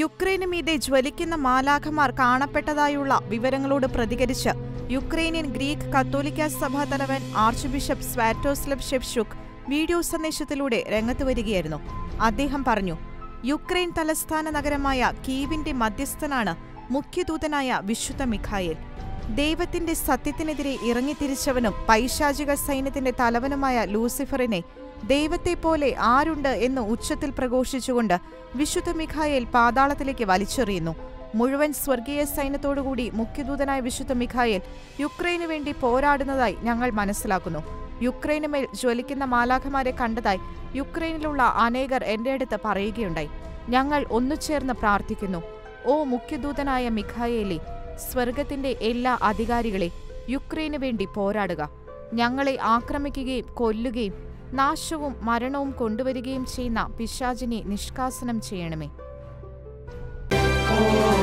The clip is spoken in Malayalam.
യുക്രൈന് മീതെ ജ്വലിക്കുന്ന മാലാഖമാർ കാണപ്പെട്ടതായുള്ള വിവരങ്ങളോട് പ്രതികരിച്ച് യുക്രൈനിയൻ ഗ്രീക്ക് കത്തോലിക്ക സഭാ തലവൻ archbishop Sviatoslav Shevchuk video സന്ദേശത്തിലൂടെ രംഗത്ത് വരികയായിരുന്നു. അദ്ദേഹം പറഞ്ഞു, യുക്രൈൻ തലസ്ഥാന നഗരമായ കീവിന്റെ മധ്യസ്ഥനാണ് മുഖ്യദൂതനായ വിശുദ്ധ മിഖായേൽ. ദൈവത്തിന്റെ സത്യത്തിനെതിരെ ഇറങ്ങിത്തിരിച്ചവനും പൈശാചിക സൈന്യത്തിന്റെ തലവനുമായ ലൂസിഫറിനെ ദൈവത്തെപ്പോലെ ആരുണ്ട് എന്ന് ഉച്ചത്തിൽ പ്രഘോഷിച്ചുകൊണ്ട് വിശുദ്ധ മിഖായേൽ പാതാളത്തിലേക്ക് വലിച്ചെറിയുന്നു. മുഴുവൻ സ്വർഗീയ സൈന്യത്തോടുകൂടി മുഖ്യദൂതനായ വിശുദ്ധ മിഖായേൽ യുക്രൈനു വേണ്ടി പോരാടുന്നതായി ഞങ്ങൾ മനസ്സിലാക്കുന്നു. യുക്രൈനുമേൽ ജ്വലിക്കുന്ന മാലാഖമാരെ കണ്ടതായി യുക്രൈനിലുള്ള അനേകർ എന്റെ അടുത്ത് പറയുകയുണ്ടായി. ഞങ്ങൾ ഒന്നുചേർന്ന് പ്രാർത്ഥിക്കുന്നു. ഓ മുഖ്യദൂതനായ മിഖായേലേ, സ്വർഗത്തിന്റെ എല്ലാ അധികാരികളെ, യുക്രൈനു വേണ്ടി പോരാടുക. ഞങ്ങളെ ആക്രമിക്കുകയും കൊല്ലുകയും നാശവും മരണവും കൊണ്ടുവരികയും ചെയ്യുന്ന പിശാചിനെ നിഷ്കാസനം ചെയ്യണമേ.